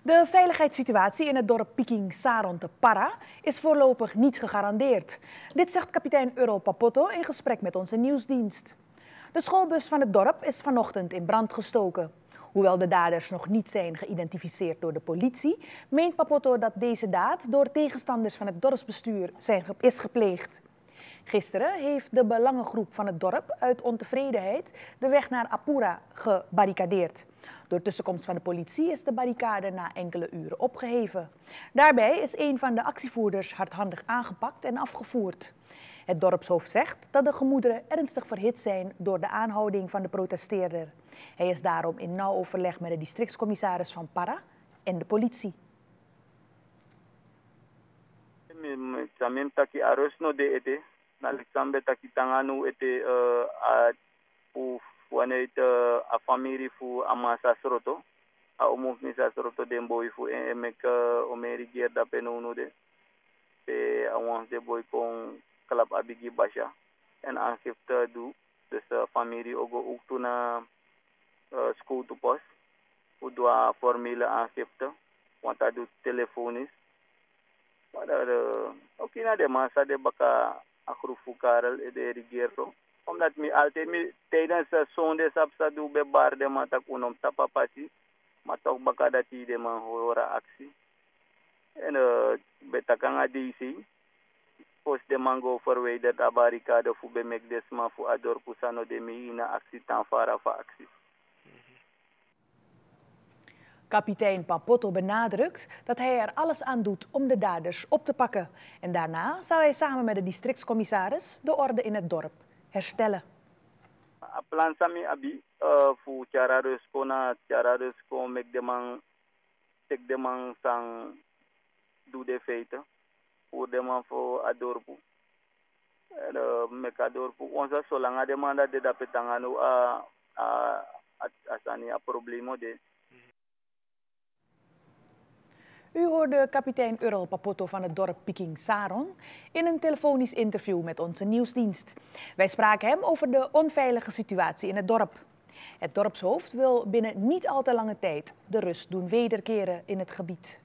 De veiligheidssituatie in het dorp Piking Saron te Para is voorlopig niet gegarandeerd. Dit zegt kapitein Earl Papotto in gesprek met onze nieuwsdienst. De schoolbus van het dorp is vanochtend in brand gestoken. Hoewel de daders nog niet zijn geïdentificeerd door de politie, meent Papotto dat deze daad door tegenstanders van het dorpsbestuur is gepleegd. Gisteren heeft de belangengroep van het dorp uit ontevredenheid de weg naar Apura gebarricadeerd. Door tussenkomst van de politie is de barricade na enkele uren opgeheven. Daarbij is een van de actievoerders hardhandig aangepakt en afgevoerd. Het dorpshoofd zegt dat de gemoederen ernstig verhit zijn door de aanhouding van de protesteerder. Hij is daarom in nauw overleg met de districtscommissaris van Para en de politie. Vanuit a familie voor amasa sroto a omov misa sroto den boy voor en mek omerigier da penono de pe awon de boy kon klap abigi basha en aangifte doe dus familie ook toe naar school to pas hoe doa formele aangifte want dat doet telefonisch maar ook in de massa de baka agrufu karel de rigierto omdat mi altijd tijdens zonde sapsa doe bij bar de man tak unom tapapati, maar toch baka dat die de man horen actie. En betakanga DC, post de man go verwijderd a barricade voor bemek desma voor ador pusano de mi in actie tan fara fa actie. Kapitein Papotto benadrukt dat hij er alles aan doet om de daders op te pakken. En daarna zou hij samen met de districtscommissaris de orde in het dorp herstellen. Plan sami abi voor cara rusko mek de man tek de man sang doe de feiten voor de man voor adorpu mek adorpu onze zolang de man dat de dapetangano asani a problemo de. U hoorde kapitein Earl Papotto van het dorp Piking Saron in een telefonisch interview met onze nieuwsdienst. Wij spraken hem over de onveilige situatie in het dorp. Het dorpshoofd wil binnen niet al te lange tijd de rust doen wederkeren in het gebied.